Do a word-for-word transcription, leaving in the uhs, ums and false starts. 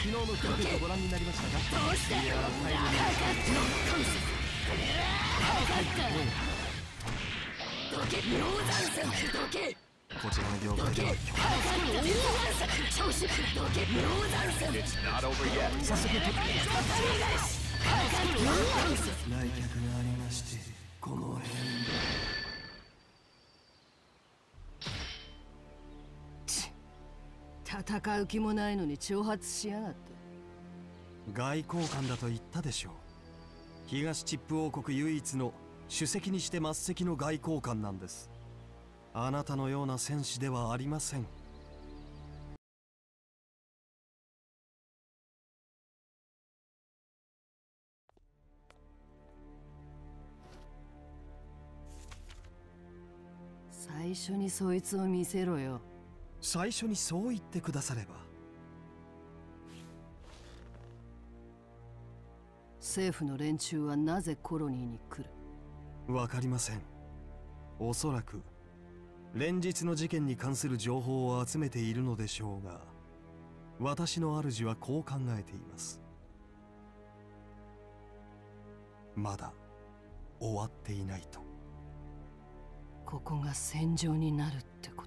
昨日のクリケットご覧になりましたか？ どうした？ いやー、タイムリーどけ、鷹山さんどけ。 こちらの業界では調子どけ、鷹山さん。 早速と来客がありまして、この辺戦う気もないのに挑発しやがって。 外交官だと言ったでしょう。東チップ王国唯一の首席にして末席の外交官なんです。あなたのような戦士ではありません。 最初にそいつを見せろよ。 最初にそう言ってくだされば。 政府の連中はなぜコロニーに来る？ わかりません。おそらく連日の事件に関する情報を集めているのでしょうが、私の主はこう考えています。まだ終わっていないと。 ここが戦場になるってこと？